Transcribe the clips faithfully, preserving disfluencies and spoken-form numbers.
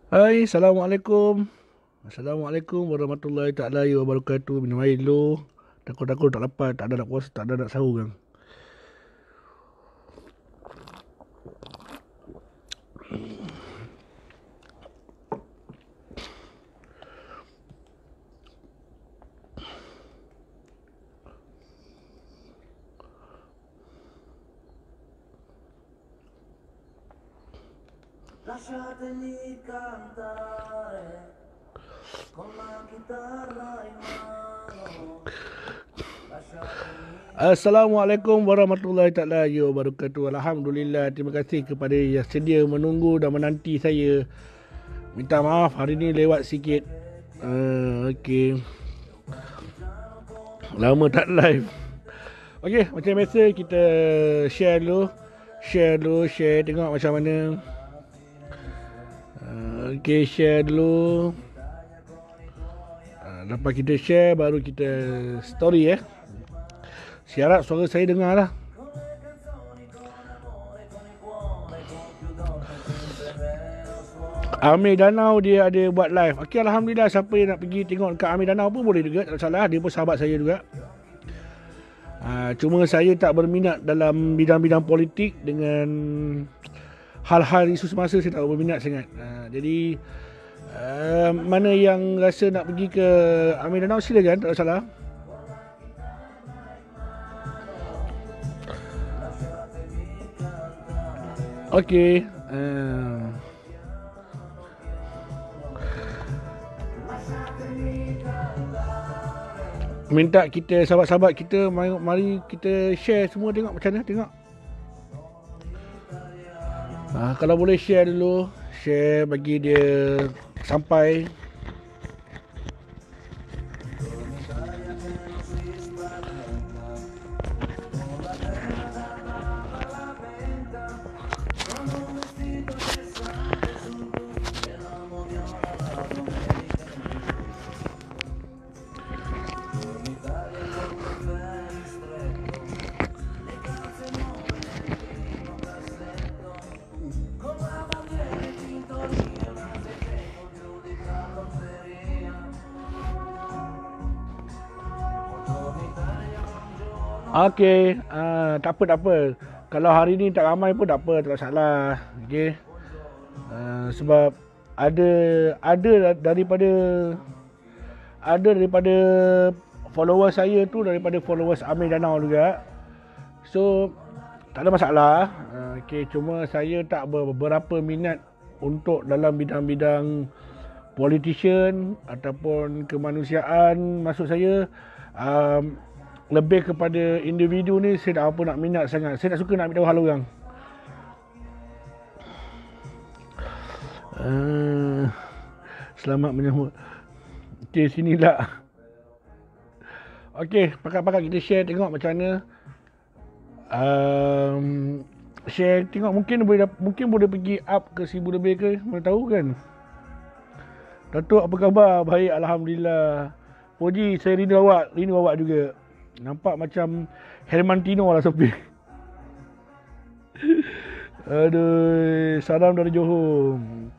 Hai, Assalamualaikum. Assalamualaikum warahmatullahi taala wabarakatuh. Minum air dulu. Takut-takut tak lapar, tak ada nak puasa, tak ada nak sahur kan. Lasciatemi cantare con la chitarra in mano. Lasciatemi Assalamualaikum warahmatullahi taala wabarakatuh. Alhamdulillah, terima kasih kepada yang sedia menunggu dan menanti saya. Minta maaf hari ni lewat sikit. Uh, Okey. Lama tak live. Okey, macam biasa kita share dulu. Share dulu, share tengok macam mana. Uh, Okey, share dulu. Uh, lepas kita share baru kita story eh. Siap suara saya dengar lah. Amir Danau dia ada buat live. Okey, Alhamdulillah, siapa yang nak pergi tengok dekat Amir Danau pun boleh juga, tak salah. Dia pun sahabat saya juga. Uh, cuma saya tak berminat dalam bidang-bidang politik dengan hal-hal isu semasa, saya tak berminat sangat. Uh, jadi uh, mana yang rasa nak pergi ke Amir Danau silakan, tak salah. Okey. Uh, minta kita sahabat-sahabat kita mari, mari kita share semua, tengok macam mana, tengok. Ha, kalau boleh share dulu, share bagi dia sampai. Okey, uh, tak apa tak apa. Kalau hari ni tak ramai pun tak apa, tak salah. Okey. Uh, sebab ada ada daripada ada daripada follower saya tu daripada followers Amir Danau juga. So tak ada masalah. Uh, Okey, cuma saya tak berapa minat untuk dalam bidang-bidang politician ataupun kemanusiaan. Maksud saya um, lebih kepada individu ni, saya tak apa nak minat sangat. Saya tak suka nak ambil tahu hal orang. Uh, selamat menyambut. Okey, sinilah. Okey, pakat-pakat kita share tengok macam mana. Um, share tengok, mungkin boleh mungkin boleh pergi up ke seribu lebih ke, mana tahu kan. Datuk, apa khabar? Baik, Alhamdulillah. Puji, saya rindu awak, rindu awak juga. Nampak macam Hermantino lah Sophie. Aduh, salam dari Johor.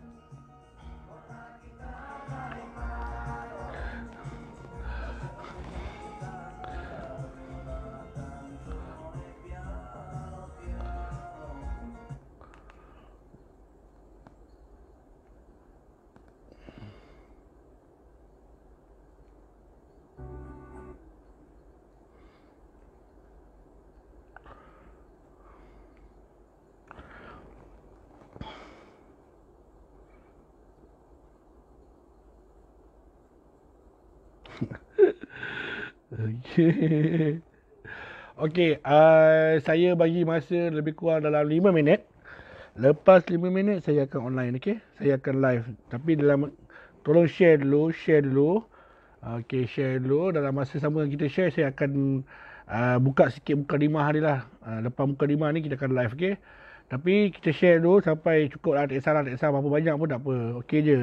Okey. Okey, uh, saya bagi masa lebih kurang dalam lima minit. Lepas lima minit saya akan online, okey? Saya akan live. Tapi dalam tolong share dulu, share dulu. Okey, share dulu. Dalam masa sama kita share, saya akan uh, buka sikit mukadimah dia lah. Uh, lepas mukadimah ni kita akan live, okey? Tapi kita share dulu sampai cukup lah. Tak kisah lah, tak kisah berapa banyak pun tak apa. Okey je.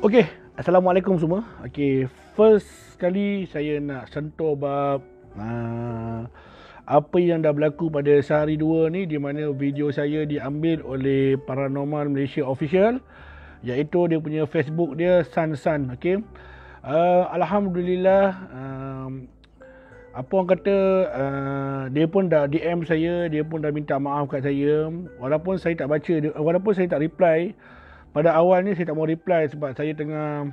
Okey, Assalamualaikum semua. Okey, first kali saya nak sentuh bab uh, apa yang dah berlaku pada sehari dua ni, di mana video saya diambil oleh Paranormal Malaysia Official, iaitu dia punya Facebook dia San San. Okey, uh, Alhamdulillah, um, apa orang kata, uh, dia pun dah D M saya, dia pun dah minta maaf kat saya. Walaupun saya tak baca, walaupun saya tak reply. Pada awal ni saya tak mau reply sebab saya tengah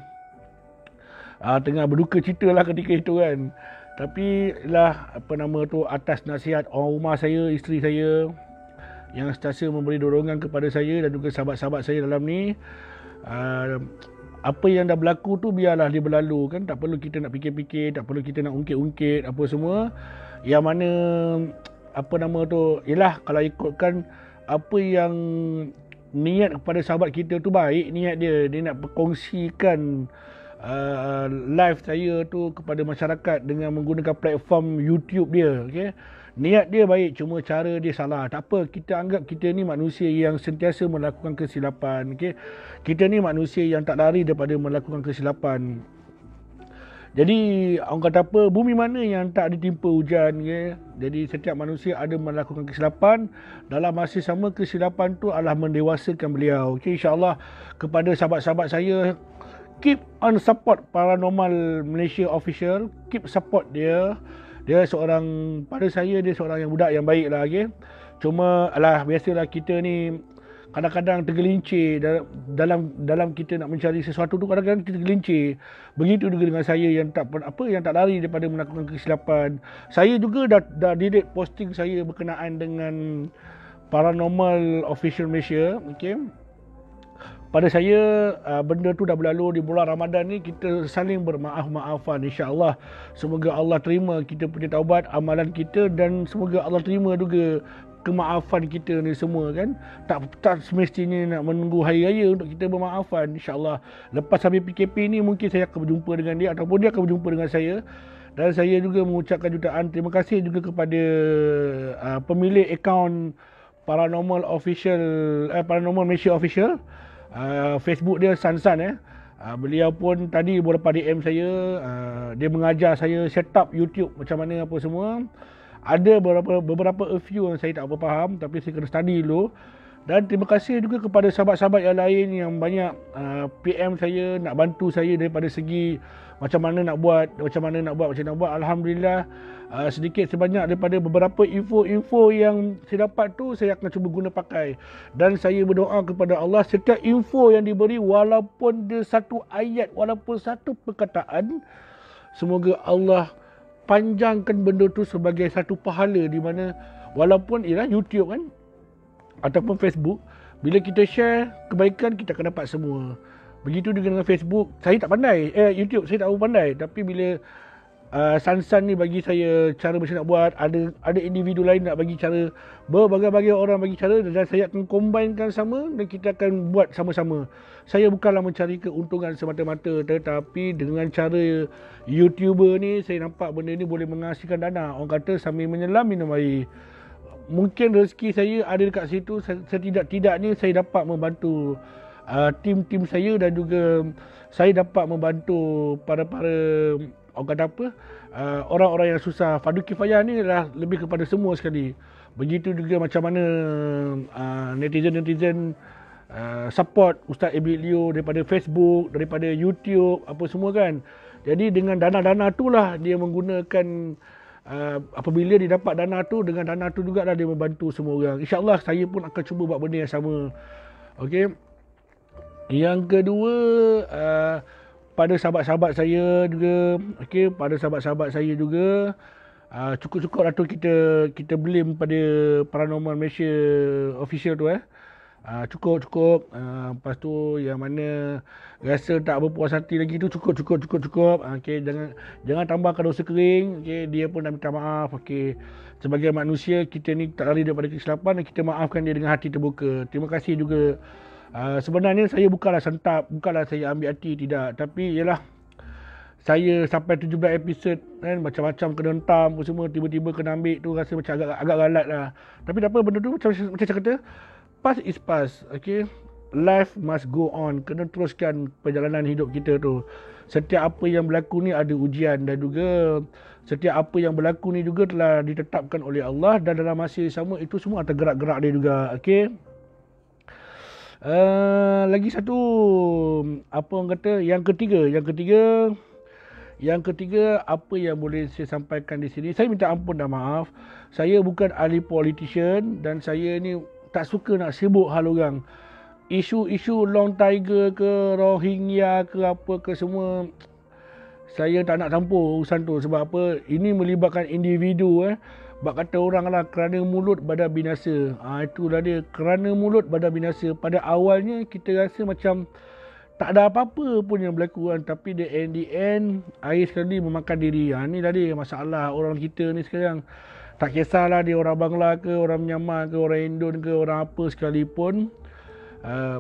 uh, tengah berduka cita lah ketika itu kan. Tapi lah, apa nama tu, atas nasihat orang rumah saya, isteri saya yang sentiasa memberi dorongan kepada saya dan juga sahabat-sahabat saya dalam ni, uh, apa yang dah berlaku tu biarlah dia berlalu kan. Tak perlu kita nak fikir-fikir, tak perlu kita nak ungkit-ungkit apa semua. Yang mana, apa nama tu, yelah, kalau ikutkan apa yang niat kepada sahabat kita tu baik, niat dia, dia nak berkongsikan uh, live saya tu kepada masyarakat dengan menggunakan platform YouTube dia, okey. Niat dia baik, cuma cara dia salah. Tak apa, kita anggap kita ni manusia yang sentiasa melakukan kesilapan, okey. Kita ni manusia yang tak lari daripada melakukan kesilapan. Jadi orang kata apa, bumi mana yang tak ditimpa hujan, okay? Jadi setiap manusia ada melakukan kesilapan. Dalam masa sama, kesilapan tu adalah mendewasakan beliau. Okay, InsyaAllah kepada sahabat-sahabat saya, keep on support Paranormal Malaysia Official. Keep support dia. Dia seorang, pada saya dia seorang yang budak yang baik lah, okay? Cuma alah, biasalah kita ni kadang-kadang tergelincir dalam dalam kita nak mencari sesuatu tu, kadang-kadang kita tergelincir. Begitu juga dengan saya yang tak apa yang tak lari daripada melakukan kesilapan. Saya juga dah dah delete posting saya berkenaan dengan Paranormal Official Malaysia, okey. Pada saya, benda tu dah berlalu. Di bulan Ramadan ni kita saling bermaaf-maafan, insya-Allah. Semoga Allah terima kita punya taubat, amalan kita, dan semoga Allah terima juga kemaafan kita ni semua kan. Tak tak semestinya nak menunggu hari raya untuk kita bermaafan. InsyaAllah lepas habis P K P ni mungkin saya akan berjumpa dengan dia ataupun dia akan berjumpa dengan saya. Dan saya juga mengucapkan jutaan terima kasih juga kepada uh, pemilik akaun Paranormal Official, eh, Paranormal Malaysia Official, uh, Facebook dia San San eh. Uh, beliau pun tadi beberapa D M saya, uh, dia mengajar saya set up YouTube macam mana apa semua. Ada beberapa beberapa a few yang saya tak apa faham, tapi saya kena study dulu. Dan terima kasih juga kepada sahabat-sahabat yang lain yang banyak uh, P M saya, nak bantu saya daripada segi macam mana nak buat, macam mana nak buat, macam mana nak buat. Alhamdulillah, uh, sedikit sebanyak daripada beberapa info-info yang saya dapat tu, saya akan cuba guna pakai. Dan saya berdoa kepada Allah, setiap info yang diberi, walaupun dia satu ayat, walaupun satu perkataan, semoga Allah panjangkan benda tu sebagai satu pahala, di mana walaupun ialah YouTube kan ataupun Facebook, bila kita share kebaikan, kita akan dapat semua. Begitu juga dengan Facebook. Saya tak pandai, eh YouTube saya tak tahu pandai, tapi bila uh, San San ni bagi saya cara macam nak buat, ada ada individu lain nak bagi cara, berbagai-bagai orang bagi cara, dan saya akan combinekan sama dan kita akan buat sama-sama. Saya bukanlah mencari keuntungan semata-mata, tetapi dengan cara YouTuber ni, saya nampak benda ni boleh menghasilkan dana. Orang kata sambil menyelam minum air. Mungkin rezeki saya ada dekat situ. Setidak-tidaknya saya dapat membantu uh, tim-tim saya, dan juga saya dapat membantu para-para, orang kata apa, uh, orang-orang yang susah. Fardu kifayah ni adalah lebih kepada semua sekali. Begitu juga macam mana uh, netizen-netizen uh, support Ustaz Abid Leo daripada Facebook, daripada YouTube, apa semua kan. Jadi dengan dana-dana tu lah dia menggunakan, uh, apabila dia dapat dana tu, dengan dana tu juga lah dia membantu semua orang. InsyaAllah saya pun akan cuba buat benda yang sama. Okey. Yang kedua, uh, pada sahabat-sahabat saya juga, okey, pada sahabat-sahabat saya juga, uh, cukup-cukup lah tu kita kita blame pada Paranormal Malaysia Official tu eh. Uh, cukup cukup uh, lepas tu yang mana rasa tak berpuas hati lagi tu, cukup cukup cukup cukup. uh, okey, jangan jangan tambahkan dosa kering. Okey, dia pun dah minta maaf. Okey, sebagai manusia kita ni tak lari daripada kesilapan, dan kita maafkan dia dengan hati terbuka. Terima kasih juga. Uh, sebenarnya saya bukanlah sentap, bukanlah saya ambil hati, tidak, tapi ialah saya sampai tujuh belas episod kan, macam-macam kena hentam semua, tiba-tiba kena ambil tu, rasa macam agak agak galat lah. Tapi tak apa, benda tu macam macam saya kata, past is past, okey. life must go on. Kena teruskan perjalanan hidup kita tu. Setiap apa yang berlaku ni ada ujian, dan juga setiap apa yang berlaku ni juga telah ditetapkan oleh Allah, dan dalam masa yang sama itu semua atas gerak-gerak dia juga. Okey. Uh, lagi satu, apa orang kata, yang ketiga, yang ketiga, yang ketiga apa yang boleh saya sampaikan di sini. Saya minta ampun dan maaf. Saya bukan ahli politician dan saya ni tak suka nak sibuk hal orang. Isu-isu Long Tiger ke Rohingya ke apa ke semua, saya tak nak campur urusan tu. Sebab apa? Ini melibatkan individu eh. Bak kata orang lah, kerana mulut badan binasa. Ha, itulah dia, kerana mulut badan binasa. Pada awalnya kita rasa macam tak ada apa-apa pun yang berlaku kan. Tapi the end, the end, air sekali memakan diri. Ha, ni dah dia masalah orang kita ni sekarang. Tak kisahlah dia orang Bangla ke, orang Myanmar ke, orang Indon ke, orang apa sekalipun. Uh,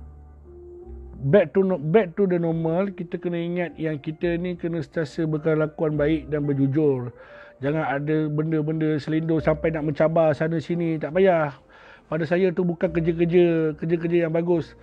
back to back to the normal. Kita kena ingat yang kita ni kena sentiasa berkelakuan baik dan berjujur. Jangan ada benda-benda selindung sampai nak mencabar sana sini. Tak payah. Pada saya tu bukan kerja-kerja kerja-kerja yang bagus.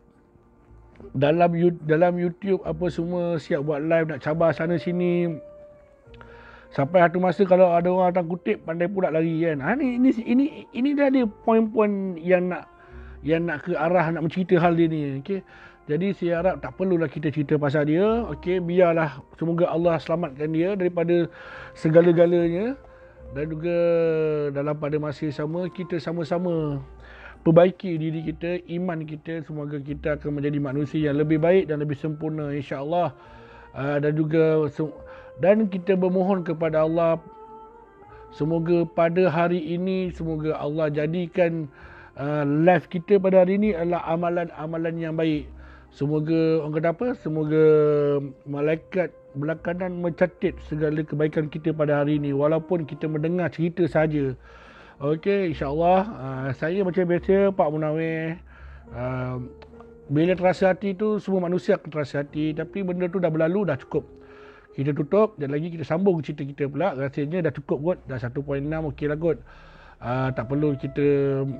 Dalam dalam YouTube apa semua siap buat live nak cabar sana sini. Sampai satu masa kalau ada orang datang kutip pandai pula lari kan. Ha, ni ini ini ini dah ada poin-poin yang nak yang nak ke arah nak mencerita hal dia ni. Okey. Jadi saya harap tak perlulah kita cerita pasal dia. Okey, biarlah, semoga Allah selamatkan dia daripada segala-galanya. Dan juga dalam pada masa yang sama kita sama-sama perbaiki diri kita, iman kita. Semoga kita akan menjadi manusia yang lebih baik dan lebih sempurna, insya-Allah. Uh, dan juga dan kita bermohon kepada Allah, semoga pada hari ini, semoga Allah jadikan uh, live kita pada hari ini adalah amalan-amalan yang baik. Semoga orang kata apa? Semoga malaikat belakangan mencatat segala kebaikan kita pada hari ini, walaupun kita mendengar cerita saja. Okey, insya-Allah. Uh, saya macam biasa, Pak Munawir. Uh, bila terasa hati tu, semua manusia akan terasa hati. Tapi benda tu dah berlalu, dah cukup. Kita tutup dan lagi kita sambung cerita kita pula. Rasanya dah cukup kot. Dah satu perpuluhan enam okey lah kot. Uh, tak perlu kita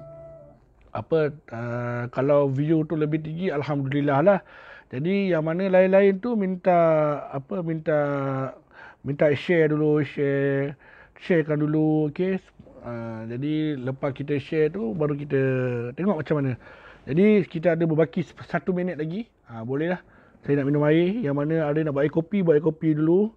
apa uh, kalau view tu lebih tinggi, alhamdulillah lah. Jadi yang mana lain-lain tu minta apa minta minta share dulu, share sharekan dulu, okey. Uh, jadi lepas kita share tu baru kita tengok macam mana. Jadi kita ada berbaki satu minit lagi. Ha, boleh lah. Saya nak minum air. Yang mana ada nak buat air kopi, buat air kopi dulu.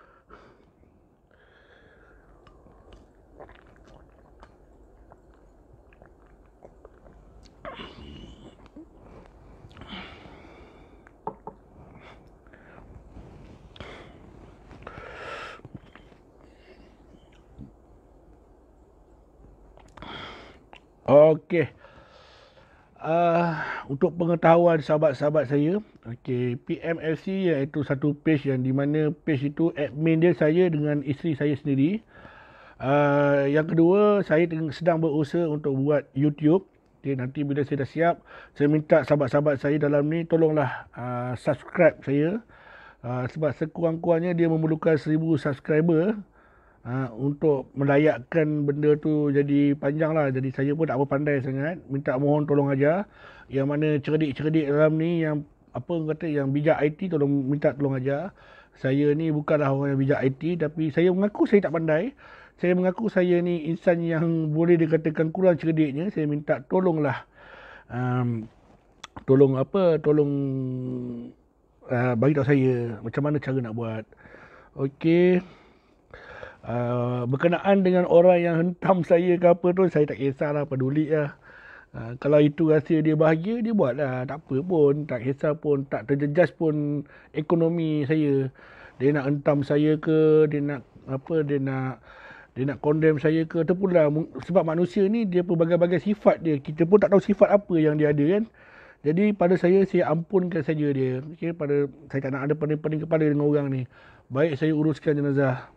Okey. Uh, untuk pengetahuan sahabat-sahabat saya, okey, P M F C iaitu satu page yang di mana page itu admin dia saya dengan isteri saya sendiri. Uh, yang kedua, saya sedang berusaha untuk buat YouTube. Okay, nanti bila saya dah siap, saya minta sahabat-sahabat saya dalam ni tolonglah uh, subscribe saya. Uh, sebab sekurang-kurangnya dia memerlukan seribu subscriber. Ha, untuk melayakkan benda tu jadi panjang lah. Jadi saya pun tak apa pandai sangat. Minta mohon tolong aja. Yang mana cerdik-cerdik dalam ni, yang apa kata, yang bijak I T, tolong minta tolong aja. Saya ni bukanlah orang yang bijak I T, tapi saya mengaku saya tak pandai. Saya mengaku saya ni insan yang boleh dikatakan kurang cerdiknya. Saya minta tolonglah um, tolong apa tolong uh, bagi tahu saya macam mana cara nak buat. Okey. Uh, berkenaan dengan orang yang hentam saya ke apa tu, saya tak kisahlah, peduli lah. Uh, kalau itu rasa dia bahagia, dia buat lah. Tak apa pun, tak kisah pun, tak terjejas pun ekonomi saya. Dia nak hentam saya ke, dia nak apa, dia nak dia nak condemn saya ke, tu pun lah. Sebab manusia ni dia berbagai-bagai sifat dia. Kita pun tak tahu sifat apa yang dia ada kan. Jadi pada saya, saya ampunkan saja dia. Okay, pada saya tak nak ada pening-pening kepala dengan orang ni. Baik saya uruskan jenazah.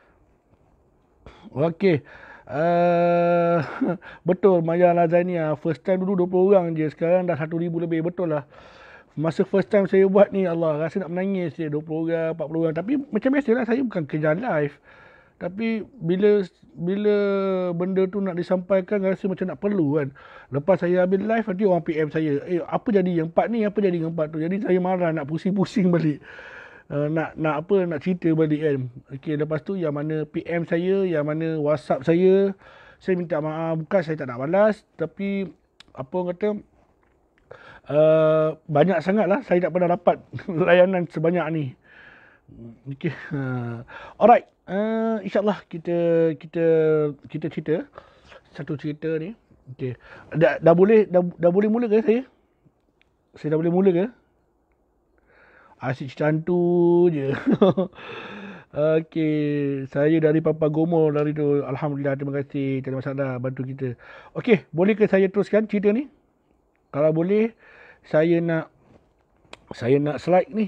Okey. Uh, betul Maya Lazania. First time dulu dua puluh orang je. Sekarang dah satu ribu lebih. Betul lah. Masa first time saya buat ni, Allah, rasa nak menangis je. dua puluh orang, empat puluh orang. Tapi macam biasalah, saya bukan kerja live. Tapi bila bila benda tu nak disampaikan, rasa macam nak perlu kan. Lepas saya habis live, nanti orang P M saya, eh apa jadi yang part ni, apa jadi yang part tu. Jadi saya marah, nak pusing-pusing balik. Uh, nak nak apa nak cerita balik kan. Okey, lepas tu yang mana P M saya, yang mana WhatsApp saya, saya minta maaf. Bukan saya tak nak balas, tapi apa orang kata, uh, banyak sangat lah saya tak pernah dapat layanan sebanyak ni. Okey. Uh, alright. Uh, InsyaAllah kita kita kita cerita satu cerita ni. Okey. Dah, dah boleh dah, dah boleh mula ke saya? Saya dah boleh mula ke? Asyik cantu je. Okey, saya dari Papa Gomo dari tu. Alhamdulillah, terima kasih. Tak ada masalah bantu kita. Okey, boleh ke saya teruskan cerita ni? Kalau boleh, saya nak saya nak slide ni.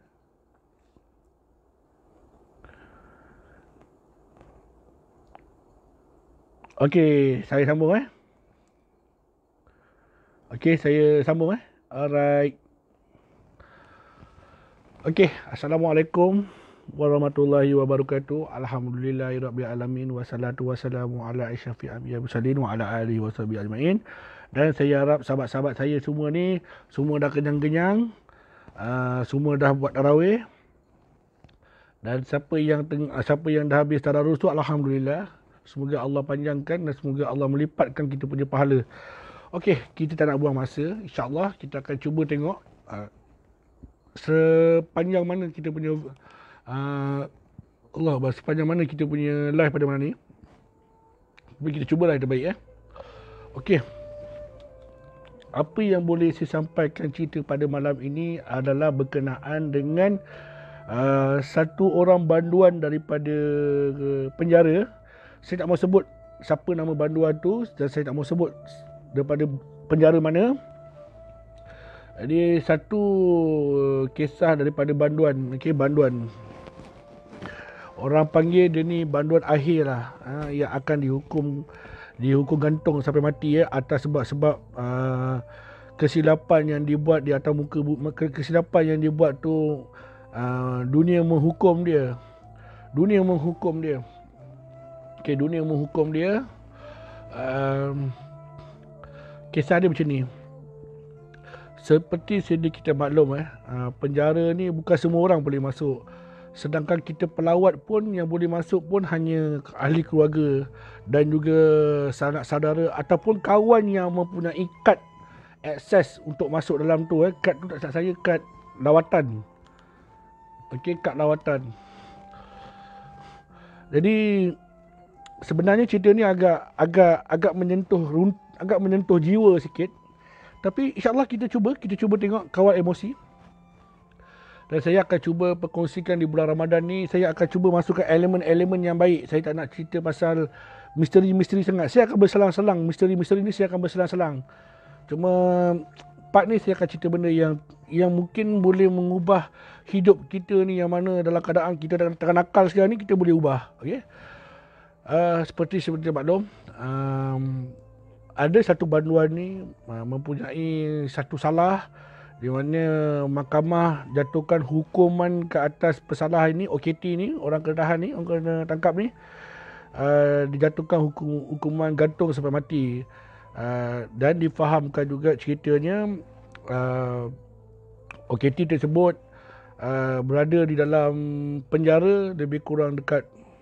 Okey, saya sambung eh. Okey, saya sambung eh. Alright. Okey, Assalamualaikum warahmatullahi wabarakatuh. Alhamdulillahirabbil alamin wassalatu wassalamu ala asyrafil anbiya'i wal mursalin wa ala alihi washabihi ajmain. Dan saya harap sahabat-sahabat saya semua ni semua dah kenyang-kenyang, uh, semua dah buat tarawih. Dan siapa yang teng- siapa yang dah habis tadarus tu, alhamdulillah, semoga Allah panjangkan dan semoga Allah melipatkan kita punya pahala. Okey, kita tak nak buang masa. InsyaAllah kita akan cuba tengok uh, sepanjang mana kita punya uh, Allah Allah, sepanjang mana kita punya live pada malam ni. Tapi kita cubalah yang terbaik eh. Okey. Apa yang boleh saya sampaikan cerita pada malam ini adalah berkenaan dengan uh, satu orang banduan daripada uh, penjara. Saya tak mau sebut siapa nama banduan tu dan saya tak mau sebut daripada penjara mana. Jadi satu kisah daripada banduan. Okey, banduan. Orang panggil dia ni banduan akhir lah. Ha, yang akan dihukum dihukum gantung sampai mati ya, atas sebab-sebab uh, kesilapan yang dibuat di atas muka kesilapan yang dibuat tu, uh, dunia menghukum dia. Dunia menghukum dia. Okey, dunia menghukum dia. Um, kisah dia macam ni. Seperti sedia kita maklum eh, penjara ni bukan semua orang boleh masuk. Sedangkan kita pelawat pun yang boleh masuk pun hanya ahli keluarga dan juga sanak saudara ataupun kawan yang mempunyai kad akses untuk masuk dalam tu eh. Kad tu tak salah saya kad lawatan. Okey, kad lawatan. Jadi sebenarnya cerita ni agak agak agak menyentuh agak menyentuh jiwa sikit. Tapi insyaAllah kita cuba, kita cuba tengok kawal emosi. Dan saya akan cuba perkongsikan di bulan Ramadan ni, saya akan cuba masukkan elemen-elemen yang baik. Saya tak nak cerita pasal misteri-misteri sangat. Saya akan berselang-selang, misteri-misteri ni saya akan berselang-selang. Cuma part ni saya akan cerita benda yang yang mungkin boleh mengubah hidup kita ni, yang mana dalam keadaan kita dalam tengah nakal sekarang ni, kita boleh ubah. Okay? Uh, seperti seperti maklum, um, ada satu banduan ni uh, mempunyai satu salah di mana mahkamah jatuhkan hukuman ke atas pesalah ini, O K T ni, orang kena tahan ni, orang kena tangkap ni, uh, dijatuhkan hukum, hukuman gantung sampai mati. Uh, dan difahamkan juga ceritanya uh, O K T tersebut uh, berada di dalam penjara lebih kurang dekat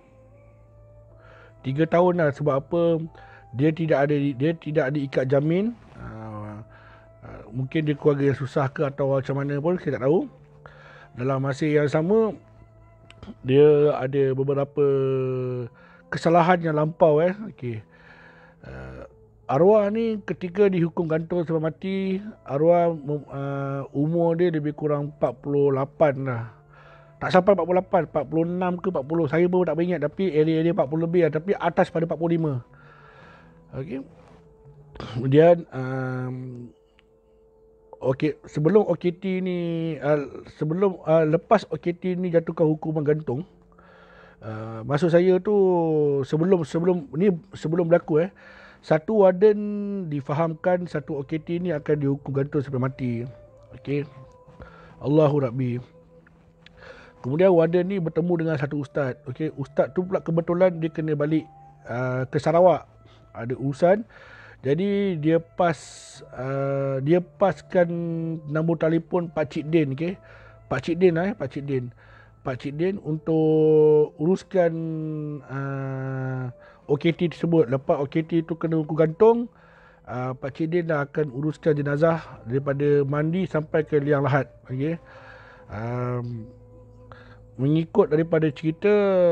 tiga tahun lah. Sebab apa? Dia tidak ada dia tidak ada ikat jamin. Uh, uh, mungkin dia keluarga yang susah ke atau macam mana pun saya tak tahu. Dalam masa yang sama dia ada beberapa kesalahan yang lampau eh. Okey. Uh, arwah ni ketika dihukum gantung sampai mati, arwah uh, umur dia lebih kurang empat puluh lapan lah. Tak sampai empat puluh lapan, empat puluh enam ke empat puluh. Saya pun tak ingat, tapi area-area empat puluh lebih lah, tapi atas pada empat puluh lima. Okey. Kemudian um, okey, sebelum O K T ni uh, sebelum uh, lepas O K T ni jatuhkan hukuman gantung, uh, maksud saya tu sebelum sebelum ni sebelum berlaku eh, satu warden difahamkan satu O K T ni akan dihukum gantung sampai mati. Okey. Allahu Rabbi. Kemudian warden ni bertemu dengan satu ustaz. Okey, ustaz tu pula kebetulan dia kena balik uh, ke Sarawak. Ada urusan. Jadi dia pas uh, dia paskan nombor telefon Pak Cik Din, okey. Pak Cik Din lah eh, Pak Cik Din. Pak Cik Din untuk uruskan uh, O K T tersebut. Lepas O K T tu kena hukum gantung, uh, Pak Cik Din dah akan uruskan jenazah daripada mandi sampai ke liang lahat. Okey. Um, mengikut daripada cerita,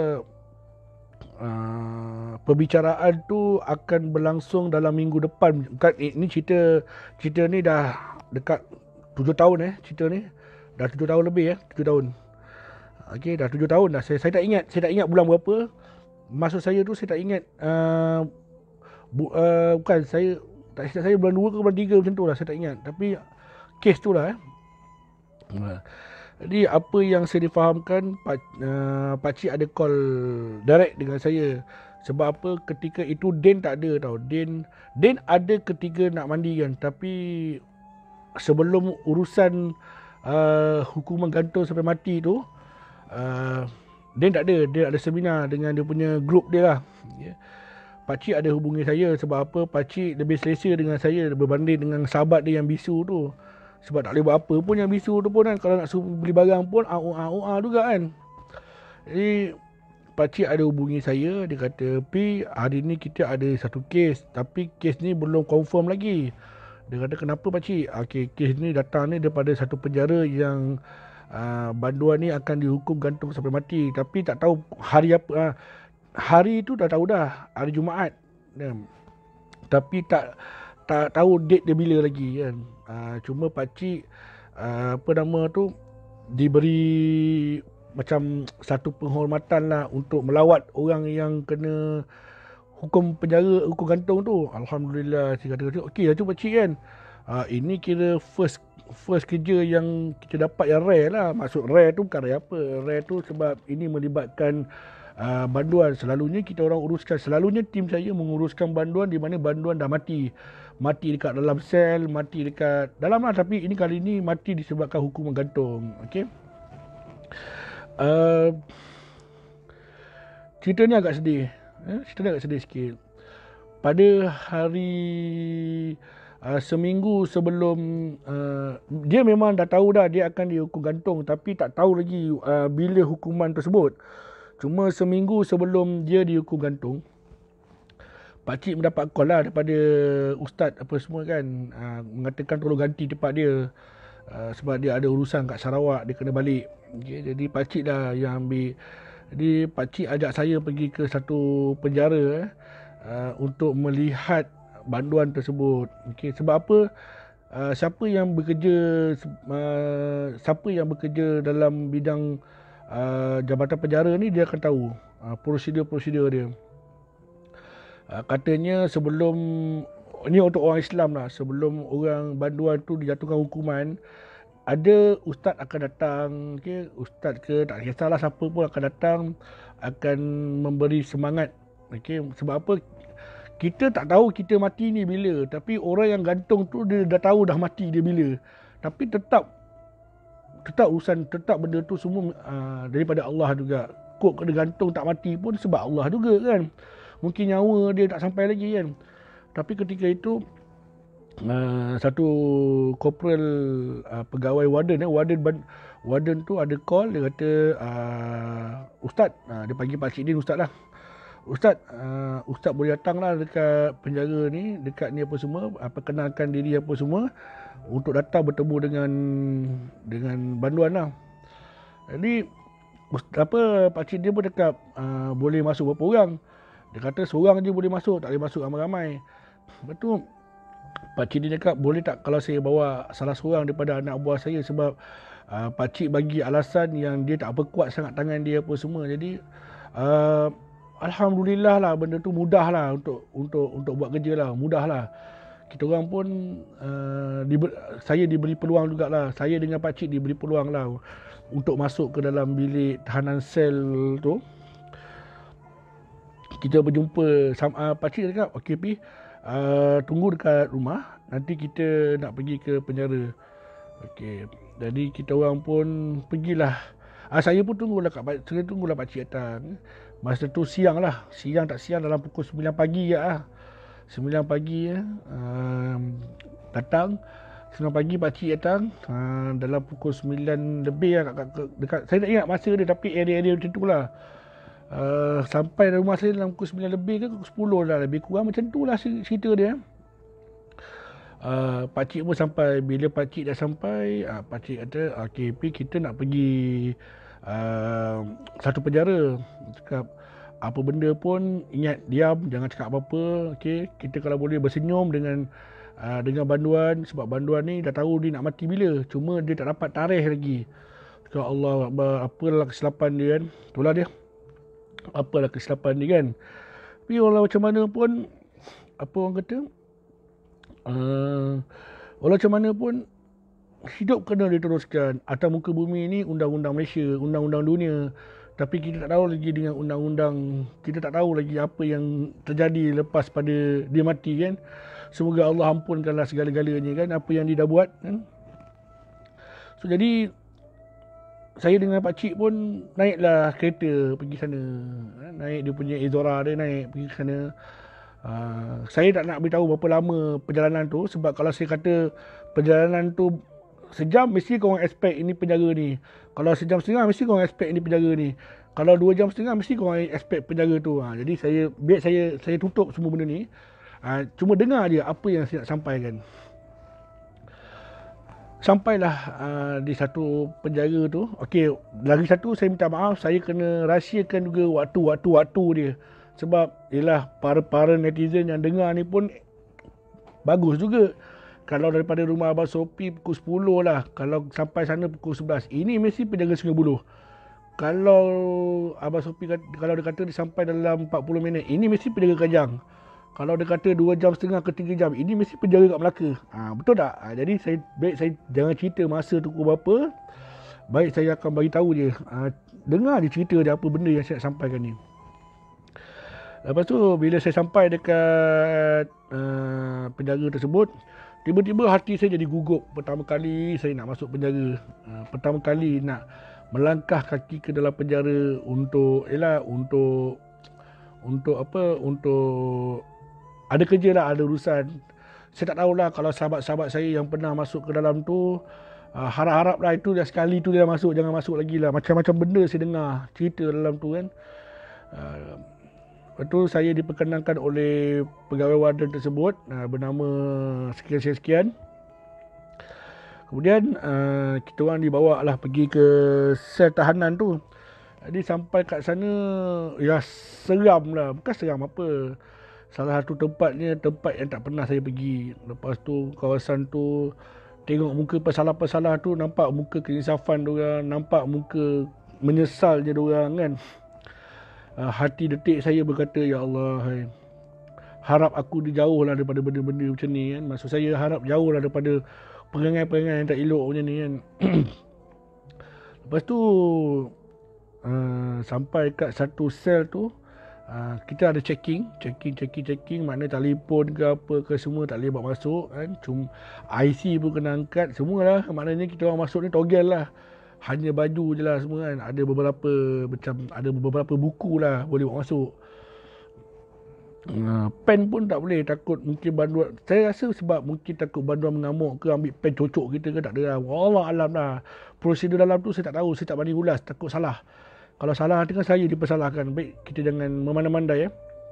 uh, perbicaraan tu akan berlangsung dalam minggu depan. Bukan, ini cerita cerita ni dah dekat tujuh tahun eh cerita ni. Dah tujuh tahun lebih eh, tujuh tahun. Okey, dah tujuh tahun dah. Saya, saya tak ingat, saya tak ingat bulan berapa. Maksud saya tu saya tak ingat uh, bu, uh, bukan saya tak silap saya bulan dua ke bulan tiga macam tu lah, saya tak ingat. Tapi kes tu lah eh. Jadi apa yang saya difahamkan, Pak, uh, Pakcik ada call direct dengan saya. Sebab apa, ketika itu Din tak ada tau. Din Din ada ketika nak mandi kan. Tapi sebelum urusan uh, hukuman gantung sampai mati tu, uh, Din tak ada. Dia ada seminar dengan dia punya grup dia lah. Yeah. Pakcik ada hubungi saya. Sebab apa, Pakcik lebih selesa dengan saya berbanding dengan sahabat dia yang bisu tu. Sebab tak boleh buat apa pun yang bisu tu pun kan. Kalau nak suruh beli barang pun A-U-A-U-A juga kan. Jadi Pakcik ada hubungi saya. Dia kata, Pi, hari ni kita ada satu kes. Tapi kes ni belum confirm lagi. Dia kata, kenapa Pakcik? Okay, kes ni datang ni daripada satu penjara yang uh, banduan ni akan dihukum gantung sampai mati. Tapi tak tahu hari apa. Uh, hari tu dah tahu dah. Hari Jumaat. Um, tapi tak tak tahu date dia bila lagi kan. Uh, cuma Pakcik uh, apa nama tu diberi macam satu penghormatan lah untuk melawat orang yang kena hukum penjara, hukum gantung tu. Alhamdulillah, saya kata okey lah tu Pakcik kan. Uh, ini kira first first kerja yang kita dapat yang rare lah. Maksud rare tu bukan rare apa. Rare tu sebab ini melibatkan uh, banduan. Selalunya kita orang uruskan, selalunya tim saya menguruskan banduan di mana banduan dah mati. Mati dekat dalam sel, mati dekat dalam lah. Tapi ini kali ni mati disebabkan hukuman gantung. Okey. Uh, cerita ni agak sedih. Eh, cerita ni agak sedih sikit. Pada hari uh, seminggu sebelum uh, dia memang dah tahu dah dia akan dihukum gantung, tapi tak tahu lagi uh, bila hukuman tersebut. Cuma seminggu sebelum dia dihukum gantung, Pakcik mendapat call lah daripada ustaz apa semua kan, uh, mengatakan tolong ganti tempat dia, uh, sebab dia ada urusan kat Sarawak, dia kena balik. Okay, jadi Pakcik dah yang ambil. Jadi Pakcik ajak saya pergi ke satu penjara eh, uh, untuk melihat banduan tersebut. Okay, sebab apa, uh, siapa yang bekerja uh, siapa yang bekerja dalam bidang uh, jabatan penjara ni, dia akan tahu uh, prosedur-prosedur dia. Uh, katanya sebelum, ini untuk orang Islam lah, sebelum orang banduan tu dijatuhkan hukuman, ada ustaz akan datang, okay? Ustaz ke tak kisahlah siapa pun akan datang, akan memberi semangat. Okay? Sebab apa, kita tak tahu kita mati ni bila, tapi orang yang gantung tu dia dah tahu dah mati dia bila. Tapi tetap tetap urusan, tetap benda tu semua uh, daripada Allah juga. Kok kena gantung tak mati pun sebab Allah juga kan. Mungkin nyawa dia tak sampai lagi kan. Tapi ketika itu uh, satu korporal uh, pegawai warden eh, warden warden tu ada call, dia kata uh, ustaz, uh, dia panggil Pakcik Din ustaz lah. Ustaz, uh, ustaz boleh datang lah dekat penjara ni, dekat ni apa semua, uh, perkenalkan diri apa semua, untuk datang bertemu dengan dengan banduan lah. Jadi ustaz, apa, Pakcik dia pun cakap uh, boleh masuk berapa orang. Dia kata seorang je boleh masuk, tak boleh masuk ramai-ramai. Betul. Pakcik dia cakap boleh tak kalau saya bawa salah seorang daripada anak buah saya, sebab uh, Pakcik bagi alasan yang dia tak apa kuat sangat tangan dia apa semua. Jadi uh, alhamdulillah lah, benda tu mudah lah untuk untuk untuk buat kerja lah, mudah lah. Kita orang pun uh, diber, saya diberi peluang jugalah, saya dengan Pakcik diberi peluang lah untuk masuk ke dalam bilik tahanan sel tu. Kita berjumpa, uh, Pakcik cakap, okey Pi, uh, tunggu dekat rumah, nanti kita nak pergi ke penjara. Okey, jadi kita orang pun pergilah. Ah, saya pun tunggulah kat saya tunggulah pakcik datang. Masa tu siang lah. Siang tak siang dalam pukul sembilan pagi je lah. sembilan pagi ya. Um, datang. sembilan pagi pakcik datang. Uh, dalam pukul sembilan lebih lah. Dekat, dekat, saya tak ingat masa dia tapi area-area macam tu lah. Uh, sampai rumah saya dalam pukul sembilan lebih ke pukul sepuluh lah. Lebih kurang macam tu lah cerita dia. Uh, pakcik pun sampai. Bila pakcik dah sampai, uh, pakcik kata, okey, Pi, kita nak pergi uh, satu penjara. Cakap, apa benda pun ingat diam, jangan cakap apa-apa. Okey, kita kalau boleh bersenyum dengan uh, dengan banduan, sebab banduan ni dah tahu dia nak mati bila, cuma dia tak dapat tarikh lagi. Cakap, Allah Akbar, apalah kesilapan dia kan. Itulah dia. Apalah kesilapan dia kan. Tapi walau macam mana pun, apa orang kata, Uh, walau macam mana pun hidup kena diteruskan. Atas muka bumi ni undang-undang Malaysia, undang-undang dunia. Tapi kita tak tahu lagi dengan undang-undang, kita tak tahu lagi apa yang terjadi lepas pada dia mati kan. Semoga Allah ampunkanlah segala-galanya kan, apa yang dia dah buat kan. So jadi saya dengan pakcik pun naiklah kereta pergi sana. Naik dia punya Izora dia, naik pergi ke sana. Uh, saya tak nak beritahu berapa lama perjalanan tu, sebab kalau saya kata perjalanan tu sejam, mesti korang expect ini penjara ni. Kalau sejam setengah, mesti korang expect ini penjara ni. Kalau dua jam setengah, mesti korang expect penjara tu. Ha, jadi saya biar saya saya tutup semua benda ni. Ha, cuma dengar je apa yang saya nak sampaikan. Sampailah uh, di satu penjara tu. Okey, lagi satu saya minta maaf, saya kena rahsiakan juga waktu-waktu-waktu dia. Sebab yelah, para-para netizen yang dengar ni pun bagus juga. Kalau daripada rumah Abang Sopi pukul sepuluh lah, kalau sampai sana pukul sebelas, ini mesti penjaga Sungai Buloh. Kalau Abang Sopi kata, kalau dia kata dia sampai dalam empat puluh minit, ini mesti penjaga Kajang. Kalau dia kata dua jam setengah ke tiga jam, ini mesti penjaga kat Melaka. Ha, betul tak? Ha, jadi saya baik saya jangan cerita masa tu pukul berapa. Baik saya akan bagi tahu je. Ha, dengar je cerita dia apa benda yang saya nak sampaikan ni. Lepas tu bila saya sampai dekat uh, penjara tersebut, tiba-tiba hati saya jadi gugup. Pertama kali saya nak masuk penjara. Uh, pertama kali nak melangkah kaki ke dalam penjara untuk yalah untuk untuk apa? Untuk ada kerja lah, ada urusan. Saya tak tahulah kalau sahabat-sahabat saya yang pernah masuk ke dalam tu, uh, harap-harap lah itu dah sekali tu dia dah masuk, jangan masuk lagi lah. Macam-macam benda saya dengar cerita dalam tu kan. Uh, Lepas tu saya diperkenankan oleh pegawai warden tersebut uh, bernama sekian-sekian. Kemudian uh, kita orang dibawa lah pergi ke sel tahanan tu. Jadi sampai kat sana, ya seram lah. Bukan seram apa. Salah satu tempatnya tempat yang tak pernah saya pergi. Lepas tu kawasan tu, tengok muka pesalah-pesalah tu, nampak muka keinsafan diorang, nampak muka menyesal je diorang kan. Uh, hati detik saya berkata, ya Allah, hai, harap aku dijauh lah daripada benda-benda macam ni kan. Maksud saya harap jauh lah daripada perangai-perangai yang tak elok macam ni kan. Lepas tu uh, sampai kat satu sel tu, uh, kita ada checking, checking, checking, checking. Makna telefon ke apa ke semua tak boleh bawa masuk kan. Cuma I C pun kena angkat, semualah. Maknanya kita orang masuk ni togel lah. Hanya baju je lah semua kan. Ada beberapa macam ada beberapa buku lah boleh bawa masuk. Uh, pen pun tak boleh, takut mungkin banduan. Saya rasa sebab mungkin takut banduan mengamuk ke, ambil pen cocok kita ke, tak ada lah. Wallah alam lah. Prosedur dalam tu saya tak tahu, saya tak berani ulas, takut salah. Kalau salah nanti kan saya dipersalahkan. Baik, kita jangan memandai-mandai ya.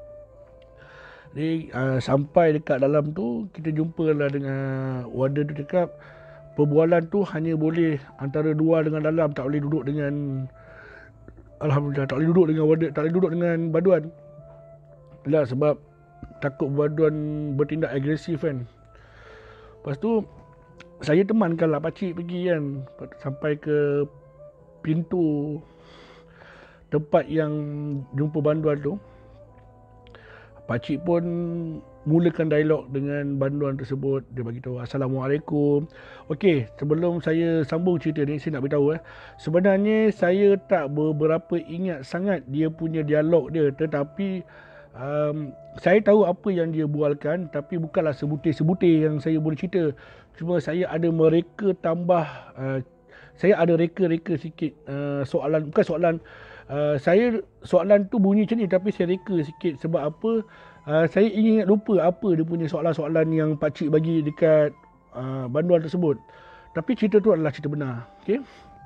Jadi uh, sampai dekat dalam tu, kita jumpa lah dengan warden tu cakap, perbualan tu hanya boleh antara dua dengan dalam, tak boleh duduk dengan, alhamdulillah, tak boleh duduk dengan warden, tak boleh duduk dengan baduan. Lah sebab takut baduan bertindak agresif kan. Lepas tu saya temankan lah pakcik pergi kan, sampai ke pintu tempat yang jumpa banduan tu. Pakcik pun mulakan dialog dengan banduan tersebut. Dia bagi tahu, Assalamualaikum. Okey, sebelum saya sambung cerita ni, saya nak beritahu eh, sebenarnya saya tak beberapa ingat sangat dia punya dialog dia, tetapi um, saya tahu apa yang dia bualkan, tapi bukanlah sebutir-sebutir yang saya boleh cerita. Cuma saya ada mereka tambah uh, saya ada reka-reka sikit uh, soalan, bukan soalan, uh, saya soalan tu bunyi macam ni tapi saya reka sikit sebab apa, uh, saya ingin lupa apa dia punya soalan-soalan yang pakcik bagi dekat uh, banduan tersebut. Tapi cerita tu adalah cerita benar. Okey.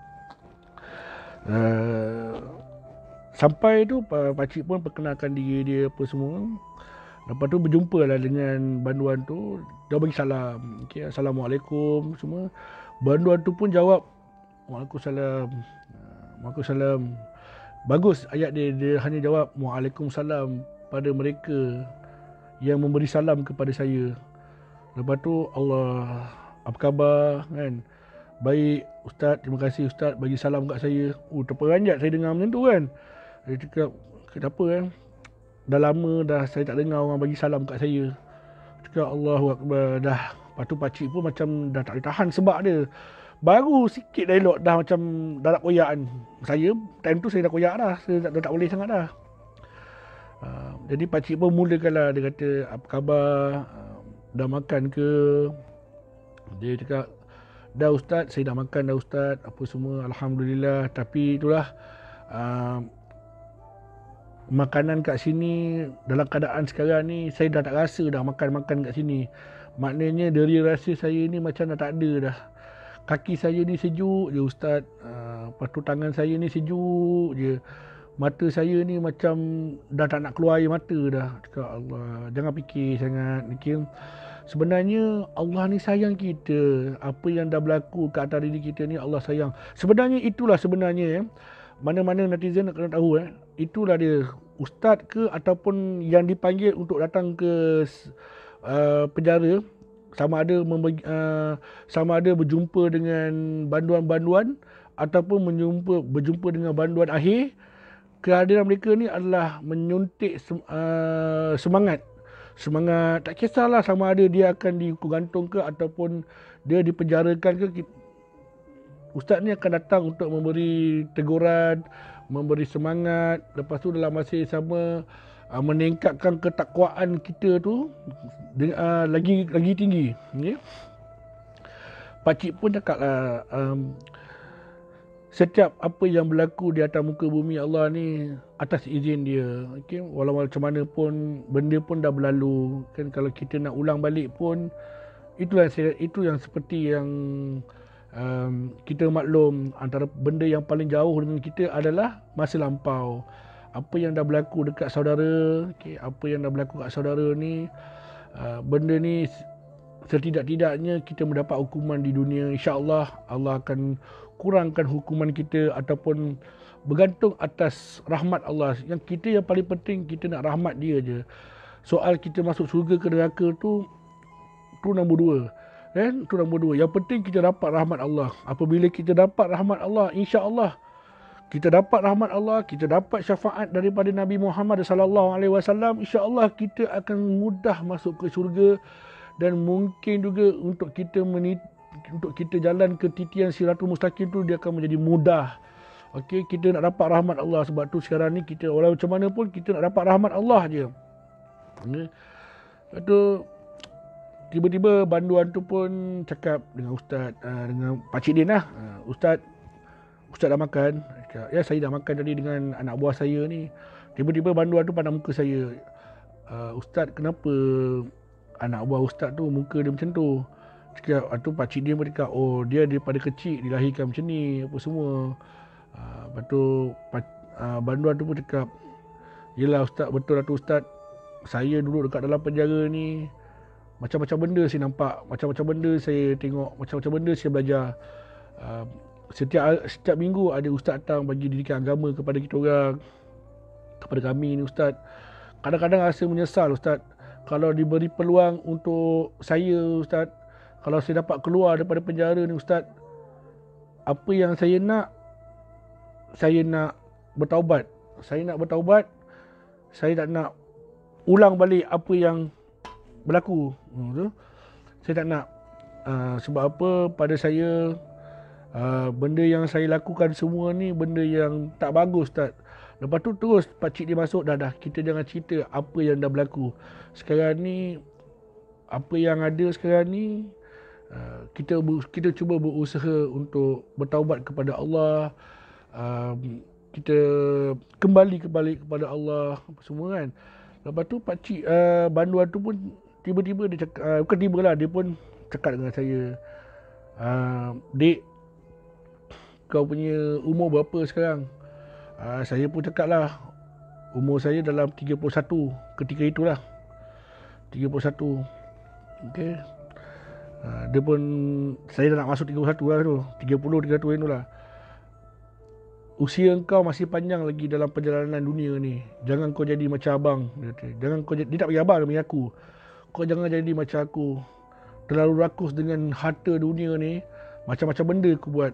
Uh, sampai tu pakcik pun perkenalkan diri dia apa semua. Lepas tu berjumpa lah dengan banduan tu. Dia bagi salam. Okay, Assalamualaikum semua. Banduan tu pun jawab Waalaikumsalam. Waalaikumsalam. Bagus ayat dia. Dia hanya jawab Waalaikumsalam pada mereka yang memberi salam kepada saya. Lepas tu Allah, apa khabar kan? Baik Ustaz, terima kasih Ustaz bagi salam kat saya. Oh, terperanjat saya dengar macam tu kan. Dia cakap, kenapa kan? Dah lama dah saya tak dengar orang bagi salam kat saya. Cakap Allahu Akbar dah. Lepas tu pakcik pun macam dah tak boleh tahan sebab dia. Baru sikit dialog dah macam dah nak koyak kan. Saya, time tu saya dah koyak dah. Saya dah, dah tak boleh sangat dah. Uh, jadi pakcik pun mulakan lah. Dia kata, apa khabar? Uh, dah makan ke? Dia cakap, dah Ustaz, saya dah makan dah Ustaz. Apa semua, Alhamdulillah. Tapi itulah, uh, makanan kat sini dalam keadaan sekarang ni saya dah tak rasa dah makan-makan kat sini. Maknanya dari rasa saya ni macam dah tak ada dah. Kaki saya ni sejuk je Ustaz. Uh, lepas tu tangan saya ni sejuk je. Mata saya ni macam dah tak nak keluar air mata dah. Cakap Allah, jangan fikir sangat. Okay. Sebenarnya Allah ni sayang kita. Apa yang dah berlaku kat atas diri kita ni Allah sayang. Sebenarnya itulah sebenarnya ya. Mana-mana netizen nak kena tahu eh. Itulah dia, ustaz ke ataupun yang dipanggil untuk datang ke uh, penjara, sama ada membagi, uh, sama ada berjumpa dengan banduan-banduan ataupun menjumpa berjumpa dengan banduan akhir. Kehadiran mereka ni adalah menyuntik sem, uh, semangat. Semangat, tak kisahlah sama ada dia akan dihukum gantung ke ataupun dia dipenjarakan ke. Ustaz ni akan datang untuk memberi teguran, memberi semangat. Lepas tu dalam masa yang sama uh, meningkatkan ketakwaan kita tu uh, lagi lagi tinggi. Okay? Pakcik pun cakap lah, um, setiap apa yang berlaku di atas muka bumi Allah ni atas izin dia. Okay? Walau macam mana pun benda pun dah berlalu. Kan kalau kita nak ulang balik pun itulah itu yang seperti yang Um, kita maklum antara benda yang paling jauh dengan kita adalah masa lampau. Apa yang dah berlaku dekat saudara, okay, apa yang dah berlaku kat saudara ni, uh, benda ni setidak-tidaknya kita mendapat hukuman di dunia. InsyaAllah Allah akan kurangkan hukuman kita ataupun bergantung atas rahmat Allah. Yang kita yang paling penting kita nak rahmat dia je. Soal kita masuk syurga ke neraka tu, tu nombor dua. Kan? Itu nombor dua. Yang penting kita dapat rahmat Allah. Apabila kita dapat rahmat Allah, insya-Allah kita dapat rahmat Allah, kita dapat syafaat daripada Nabi Muhammad sallallahu alaihi wasallam, insya-Allah kita akan mudah masuk ke syurga dan mungkin juga untuk kita menit, untuk kita jalan ke titian Siratul Mustaqim tu dia akan menjadi mudah. Okey, kita nak dapat rahmat Allah sebab tu sekarang ni kita walau macam mana pun kita nak dapat rahmat Allah je. Okay. Lepas tu tiba-tiba banduan tu pun cakap dengan ustaz, uh, dengan pakcik Din lah. Uh, ustaz, ustaz dah makan? Cakap, ya saya dah makan tadi dengan anak buah saya ni. Tiba-tiba banduan tu pandang muka saya. Uh, ustaz, kenapa anak buah ustaz tu muka dia macam tu? Cakap, tu pakcik Din pun cakap, oh dia daripada kecil dilahirkan macam ni, apa semua. Uh, lepas tu uh, banduan tu pun cakap, yelah ustaz, betul lah tu ustaz. Saya duduk dekat dalam penjara ni, macam-macam benda saya nampak, macam-macam benda saya tengok, macam-macam benda saya belajar. Uh, setiap setiap minggu ada ustaz datang bagi didikan agama kepada kita orang, kepada kami ni ustaz. Kadang-kadang rasa menyesal ustaz. Kalau diberi peluang untuk saya ustaz, kalau saya dapat keluar daripada penjara ni ustaz, apa yang saya nak, saya nak bertaubat. Saya nak bertaubat. Saya tak nak ulang balik apa yang berlaku. Hmm, saya tak nak. Uh, sebab apa, pada saya uh, benda yang saya lakukan semua ni benda yang tak bagus Ustaz. Lepas tu terus pakcik dia masuk, dah dah kita jangan cerita apa yang dah berlaku. Sekarang ni apa yang ada sekarang ni uh, kita kita cuba berusaha untuk bertaubat kepada Allah, um, kita kembali kembali kepada Allah apa semua kan. Lepas tu pakcik uh, banduan tu pun tiba-tiba dia cakap, uh, bukan tiba lah, dia pun cakap dengan saya, uh, "Dek, kau punya umur berapa sekarang?" Uh, saya pun cakap lah, umur saya dalam tiga puluh satu ketika itulah. tiga puluh satu. Okey. Uh, dia pun, saya dah nak masuk tiga puluh satu lah tu. tiga puluh, tiga puluh satu tu lah. "Usia kau masih panjang lagi dalam perjalanan dunia ni. Jangan kau jadi macam abang." Dia kata. Jangan kau jadi, dia tak bagi abang, dia bagi aku. "Kau jangan jadi macam aku. Terlalu rakus dengan harta dunia ni. Macam-macam benda aku buat.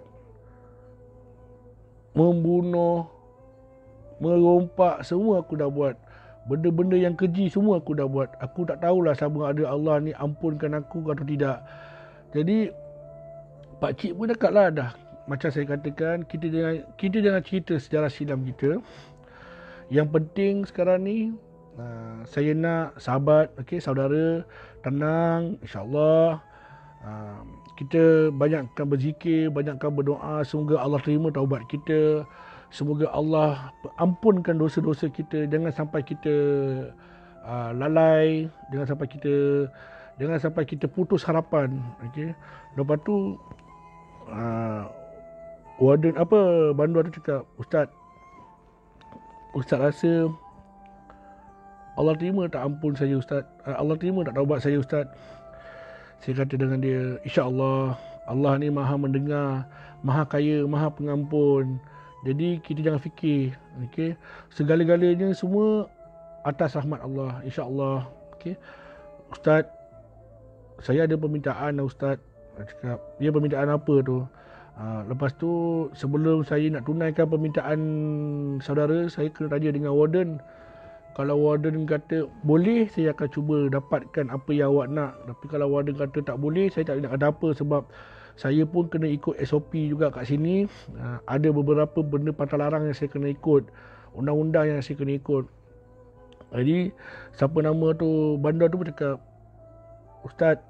Membunuh, merompak, semua aku dah buat. Benda-benda yang keji semua aku dah buat. Aku tak tahulah sama ada Allah ni ampunkan aku atau tidak." Jadi pakcik pun cakap lah dah. Macam saya katakan, kita jangan kita jangan cerita sejarah silam kita. Yang penting sekarang ni, uh, saya nak sahabat, okay, saudara tenang, insyaAllah. Uh, kita banyakkan berzikir, banyakkan berdoa. Semoga Allah terima taubat kita. Semoga Allah ampunkan dosa-dosa kita. Jangan sampai kita uh, lalai. Jangan sampai kita Jangan sampai kita putus harapan. Okay. Lepas tu uh, warden apa banduan tu cakap, "Ustaz, Ustaz rasa Allah terima tak ampun saya Ustaz? Allah terima tak taubat saya Ustaz?" Saya kata dengan dia, "InsyaAllah, Allah ni maha mendengar, maha kaya, maha pengampun. Jadi kita jangan fikir, okay? Segala-galanya semua atas rahmat Allah, insyaAllah. Okay? Ustaz, saya ada permintaan Ustaz." Dia cakap, "Ya, permintaan apa tu?" Uh, lepas tu, sebelum saya nak tunaikan permintaan saudara, saya kena tanya dengan warden. Kalau warden kata boleh, saya akan cuba dapatkan apa yang awak nak. Tapi kalau warden kata tak boleh, saya tak nak kata apa. Sebab saya pun kena ikut S O P juga kat sini. Uh, ada beberapa benda pantang larang yang saya kena ikut, undang-undang yang saya kena ikut. Jadi siapa nama tu bandar tu pun cakap, "Ustaz,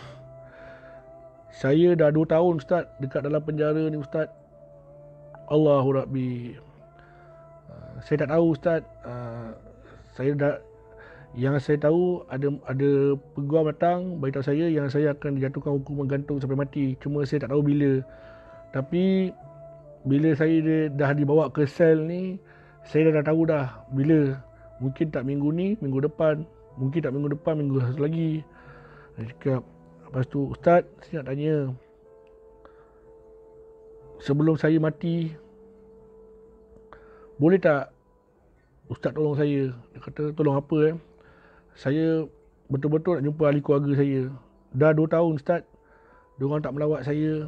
saya dah dua tahun Ustaz dekat dalam penjara ni Ustaz. Allahu Rabbi. Uh, saya tak tahu Ustaz. Uh, saya dah, yang saya tahu ada ada peguam datang beritahu saya yang saya akan dijatuhkan hukuman gantung sampai mati. Cuma saya tak tahu bila. Tapi bila saya dah dibawa ke sel ni, saya dah, dah tahu dah bila. Mungkin tak minggu ni, minggu depan. Mungkin tak minggu depan, minggu satu lagi." Dia cakap, lepas tu, "Ustaz, saya nak tanya, sebelum saya mati, boleh tak Ustaz tolong saya?" Dia kata, "Tolong apa eh?" "Saya betul-betul nak jumpa ahli keluarga saya. Dah dua tahun Ustaz, diorang tak melawat saya.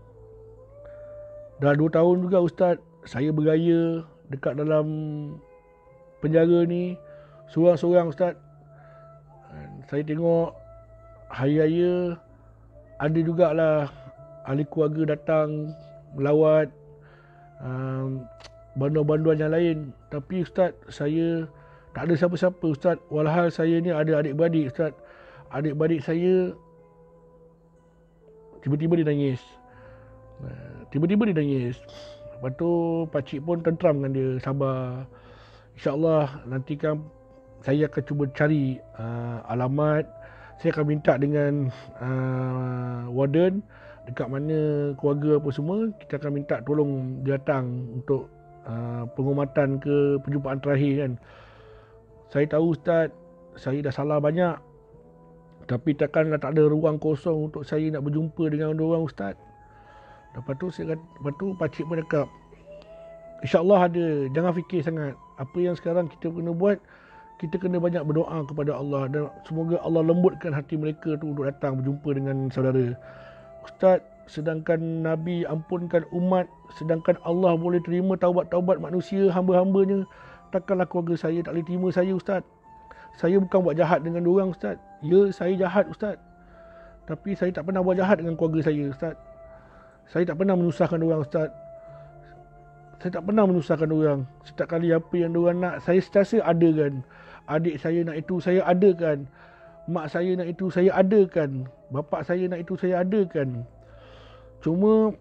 Dah dua tahun juga Ustaz, saya bergaya dekat dalam penjara ni, seorang-seorang Ustaz. Saya tengok hari raya ada jugalah ahli keluarga datang melawat, um, banduan-banduan yang lain. Tapi Ustaz, saya tak ada siapa-siapa Ustaz. Walhal saya ni ada adik-beradik Ustaz. Adik-beradik saya..." Tiba-tiba dia nangis. Tiba-tiba dia nangis. Lepas tu pakcik pun tenteram dengan dia, sabar. InsyaAllah nanti kan saya akan cuba cari uh, alamat. Saya akan minta dengan uh, warden dekat mana keluarga apa semua. Kita akan minta tolong dia datang untuk uh, pengumatan ke perjumpaan terakhir kan. "Saya tahu Ustaz, saya dah salah banyak. Tapi takkanlah tak ada ruang kosong untuk saya nak berjumpa dengan orang Ustaz." Lepas tu, saya, lepas tu pakcik pun cakap, "InsyaAllah ada. Jangan fikir sangat. Apa yang sekarang kita kena buat, kita kena banyak berdoa kepada Allah. Dan semoga Allah lembutkan hati mereka tu untuk datang berjumpa dengan saudara. Ustaz, sedangkan Nabi ampunkan umat, sedangkan Allah boleh terima taubat-taubat manusia, hamba-hambanya, takkanlah keluarga saya tak boleh terima saya Ustaz. Saya bukan buat jahat dengan diorang Ustaz. Ya, saya jahat Ustaz. Tapi saya tak pernah buat jahat dengan keluarga saya Ustaz. Saya tak pernah menyusahkan diorang Ustaz. Saya tak pernah menyusahkan diorang. Setiap kali apa yang diorang nak, saya sentiasa adakan. Adik saya nak itu, saya adakan. mak saya nak itu, saya adakan. Bapak saya nak itu, saya adakan. Cuma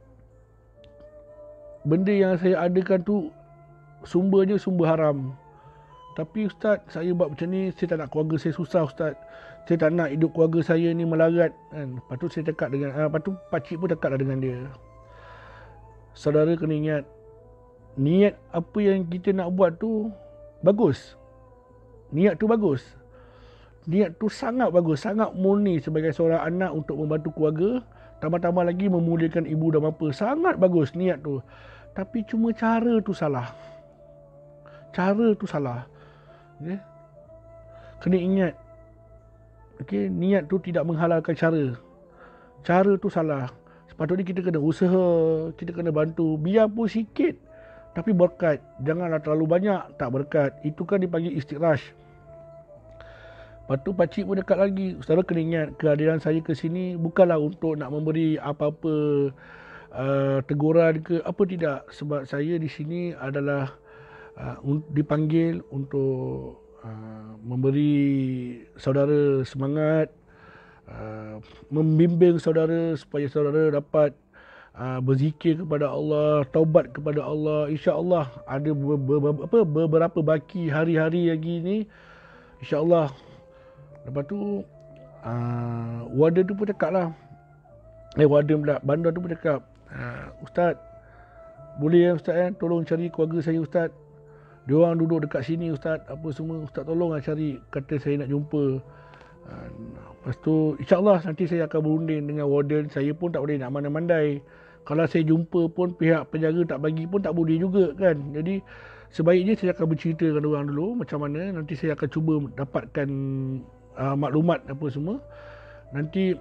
benda yang saya adakan tu sumbernya sumber haram. Tapi ustaz, saya buat macam ni, saya tak nak keluarga saya susah ustaz. Saya tak nak hidup keluarga saya ni melarat kan. Lepas tu saya cakap dengan, uh, lepas tu pakcik pun cakap lah dengan dia. Saudara kena ingat, niat apa yang kita nak buat tu bagus. Niat tu bagus. Niat tu sangat bagus, sangat murni sebagai seorang anak untuk membantu keluarga. Tambah-tambah lagi memuliakan ibu dan bapa. Sangat bagus niat tu. Tapi cuma cara tu salah. Cara tu salah. Okay? Kena ingat. Okay? Niat tu tidak menghalalkan cara. Cara tu salah. Sepatutnya kita kena usaha. Kita kena bantu. Biarpun sikit. Tapi berkat. Janganlah terlalu banyak. Tak berkat. Itu kan dipanggil istiqrash. Lepas tu pakcik pun dekat lagi. Saudara kena ingat, kehadiran saya ke sini bukanlah untuk nak memberi apa-apa uh, teguran ke apa, tidak. Sebab saya di sini adalah uh, dipanggil untuk uh, memberi saudara semangat, uh, membimbing saudara supaya saudara dapat uh, berzikir kepada Allah, taubat kepada Allah. InsyaAllah ada beberapa, beberapa baki hari-hari lagi ni, InsyaAllah. Lepas tu uh, warden tu pun cakap lah, Eh warden pula, bandar tu pun cakap, uh, Ustaz, boleh ya Ustaz kan, tolong cari keluarga saya Ustaz. Diorang duduk dekat sini Ustaz, apa semua. Ustaz tolong lah cari, kata saya nak jumpa. uh, Lepas tu insyaAllah nanti saya akan berunding dengan warden. Saya pun tak boleh nak mandai-mandai. Kalau saya jumpa pun pihak penjaga tak bagi pun tak boleh juga kan. Jadi sebaiknya saya akan bercerita dengan orang dulu macam mana. Nanti saya akan cuba dapatkan uh, maklumat apa semua. Nanti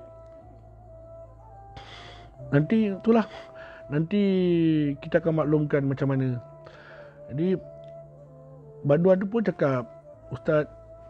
Nanti itulah Nanti kita akan maklumkan macam mana. Jadi banduan tu pun cakap, Ustaz,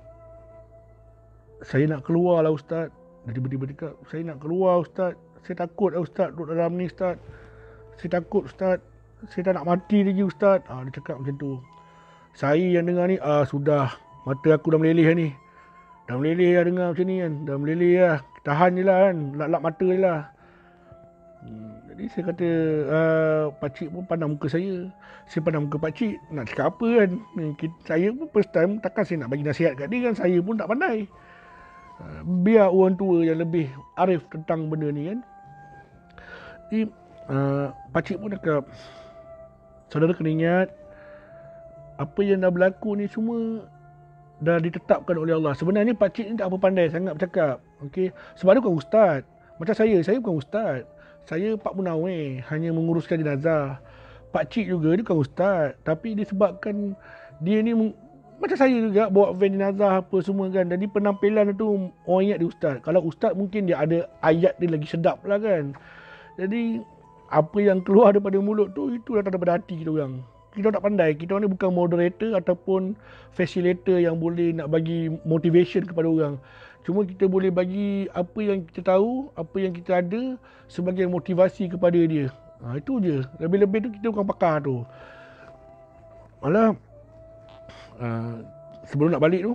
saya nak keluar lah Ustaz. Dia tiba-tiba cakap, saya nak keluar Ustaz. Saya takut lah Ustaz duduk dalam ni Ustaz. Saya takut Ustaz. Saya tak nak mati lagi Ustaz. Ah, dia cakap macam tu. Saya yang dengar ni, ah sudah, mata aku dah meleleh ni. Dah meleleh lah dengar macam ni kan. Dah meleleh lah. Tahan je lah kan. Lap-lap mata je lah. Hmm, jadi saya kata, uh, pakcik pun pandang muka saya. Saya pandang muka pakcik. Nak cakap apa kan. Kita, saya pun first time, takkan saya nak bagi nasihat kat dia kan. Saya pun tak pandai. Uh, biar orang tua yang lebih arif tentang benda ni kan. Jadi uh, pakcik pun cakap, saudara kena ingat, apa yang dah berlaku ni semua dah ditetapkan oleh Allah. Sebenarnya pakcik ni tak apa pandai sangat bercakap. Okay? Sebab dia bukan ustaz. Macam saya, saya bukan ustaz. Saya Pak Munawir, hanya menguruskan jenazah. Pakcik juga, dia bukan ustaz. Tapi disebabkan dia ni macam saya juga, bawa van jenazah apa semua kan. Jadi penampilan tu orang ingat dia ustaz. Kalau ustaz mungkin dia ada ayat dia lagi sedap lah kan. Jadi apa yang keluar daripada mulut tu, itu datang daripada hati kita orang. Kita tak pandai. Kita orang ni bukan moderator ataupun facilitator yang boleh nak bagi motivation kepada orang. Cuma kita boleh bagi apa yang kita tahu, apa yang kita ada sebagai motivasi kepada dia. Ha, itu je. Lebih-lebih tu kita bukan pakar tu. Malah uh, sebelum nak balik tu,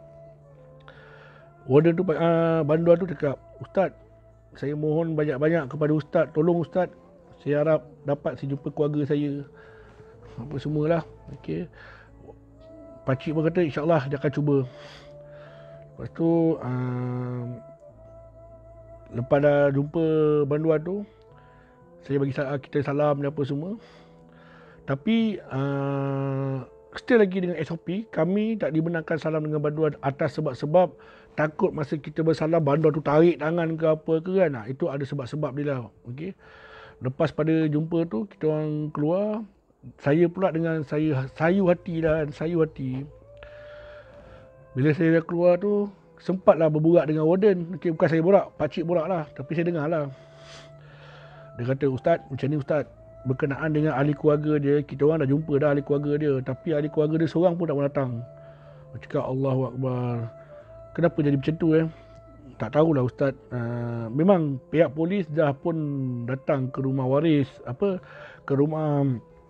warden tu, uh, banduan tu cakap, Ustaz, saya mohon banyak-banyak kepada Ustaz. Tolong Ustaz, saya harap dapat saya jumpa keluarga saya. Apa semualah. Okay. Pakcik pun kata insyaAllah dia akan cuba. Lepas tu uh, lepas dah jumpa banduan tu, saya bagi kita salam dan apa semua. Tapi uh, still lagi dengan S O P, kami tak dibenarkan salam dengan banduan atas sebab-sebab takut masa kita bersalam banduan tu tarik tangan ke apa ke kan. Nah, itu ada sebab-sebab dia lah. Okay. Lepas pada jumpa tu, kita orang keluar. Saya pula dengan saya sayu hati dah, sayu hati. Bila saya dah keluar tu, sempatlah berburak dengan warden. Okay, bukan saya borak, pakcik borak lah. Tapi saya dengar lah. Dia kata, Ustaz, macam ni Ustaz. Berkenaan dengan ahli keluarga dia, kita orang dah jumpa dah ahli keluarga dia. Tapi ahli keluarga dia seorang pun tak mau datang. Dia cakap, Allahu Akbar. Kenapa jadi macam tu eh? Tak tahulah Ustaz. Uh, memang pihak polis dah pun datang ke rumah waris. Apa? Ke rumah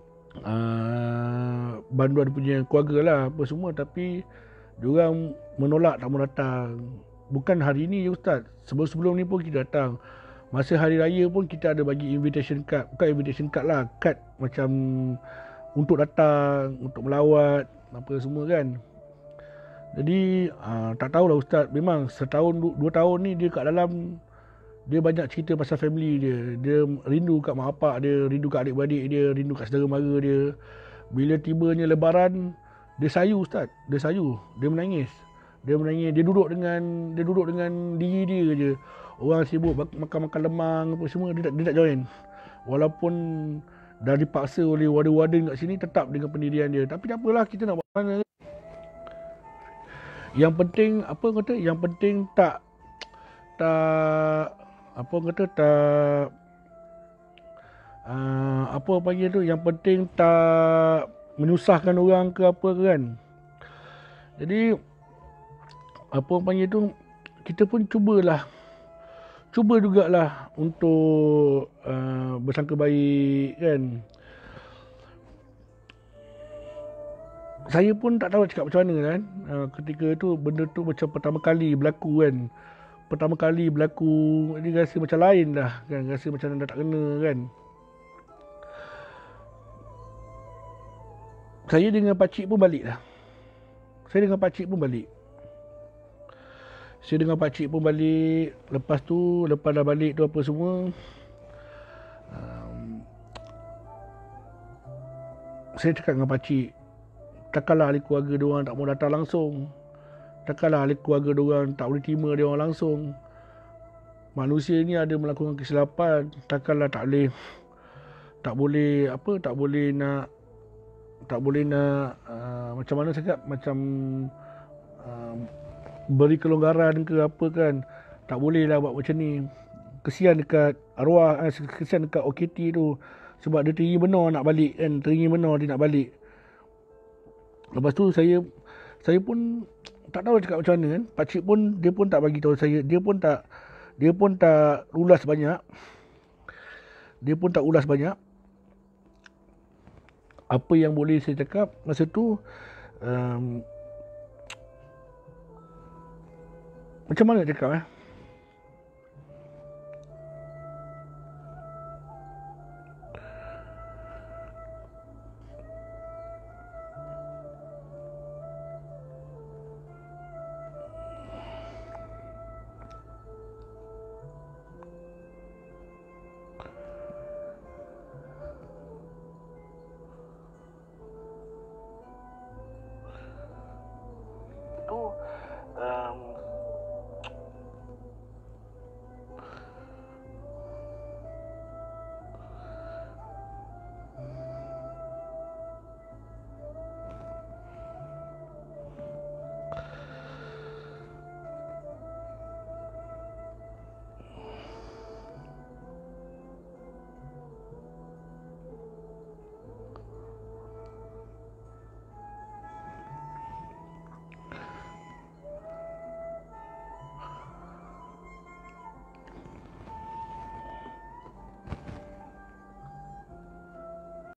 uh, banduan punya keluarga lah. Apa semua. Tapi diorang menolak tak mau datang. bukan hari ni je Ustaz. Sebelum-sebelum ni pun kita datang. Masa hari raya pun kita ada bagi invitation card. Bukan invitation card lah, card macam untuk datang, untuk melawat, apa semua kan. Jadi aa, tak tahulah Ustaz, memang setahun dua tahun ni dia kat dalam, dia banyak cerita pasal family dia. Dia rindu kat mak bapak dia, rindu kat adik-beradik dia, rindu kat saudara mara dia. Bila tibanya lebaran, dia sayu Ustaz, dia sayu, dia menangis. Dia menangis, dia duduk dengan dia duduk dengan diri dia je. Orang sibuk makan-makan lemang apa semua, dia tak, dia tak join. Walaupun dah dipaksa oleh warden-warden kat sini, tetap dengan pendirian dia. Tapi tak apalah, kita nak buat mana. Yang penting apa kata, yang penting tak tak apa kata tak uh, apa panggil tu, yang penting tak menyusahkan orang ke apa ke kan. Jadi apa panggil tu, kita pun cubalah cuba jugalah untuk uh, bersangka baik kan. Saya pun tak tahu cakap macam mana kan. Uh, ketika tu benda tu macam pertama kali berlaku kan. Pertama kali berlaku, ni rasa macam lain dah kan, rasa macam dah tak kena kan. Saya dengan pakcik pun balik lah. Saya dengan pakcik pun balik. Saya dengan pakcik pun balik. Lepas tu, lepas dah balik tu apa semua, um, saya cakap dengan pakcik, takkanlah ahli keluarga diorang tak mau datang langsung. Takkanlah ahli keluarga diorang tak boleh terima diorang langsung. Manusia ni ada melakukan kesilapan, takkanlah tak boleh tak boleh apa tak boleh nak tak boleh nak uh, macam mana cakap, macam uh, beri kelonggaran ke apa kan. Tak boleh lah buat macam ni. Kesian dekat arwah, eh, kesian dekat O K T tu, sebab dia teringin benar nak balik kan, teringin benar dia nak balik. Lepas tu saya saya pun tak tahu cakap macam mana kan. Pakcik pun, dia pun tak bagi tahu saya, dia pun tak dia pun tak ulas banyak. Dia pun tak ulas banyak. Apa yang boleh saya cakap masa tu, um, macam mana cakap eh?